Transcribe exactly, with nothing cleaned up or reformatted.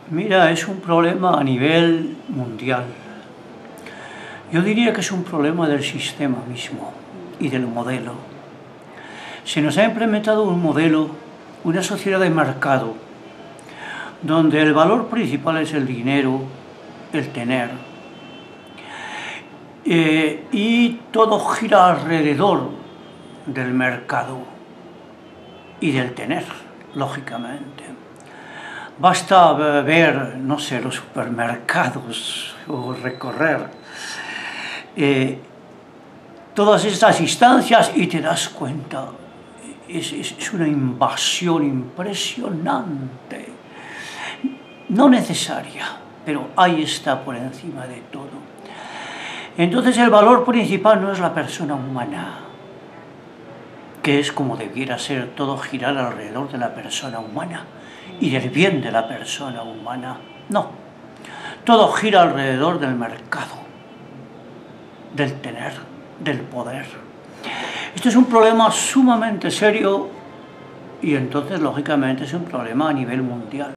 Mira, es un problema a nivel mundial. Yo diría que es un problema del sistema mismo y del modelo. Se nos ha implementado un modelo, una sociedad de mercado, donde el valor principal es el dinero, el tener, eh, y todo gira alrededor del mercado y del tener, lógicamente. Basta ver, no sé, los supermercados o recorrer eh, todas estas instancias y te das cuenta, es, es, es una invasión impresionante, no necesaria, pero ahí está por encima de todo. Entonces el valor principal no es la persona humana, que es como debiera ser, todo girar alrededor de la persona humana y del bien de la persona humana. No, todo gira alrededor del mercado, del tener, del poder. Esto es un problema sumamente serio y entonces lógicamente es un problema a nivel mundial.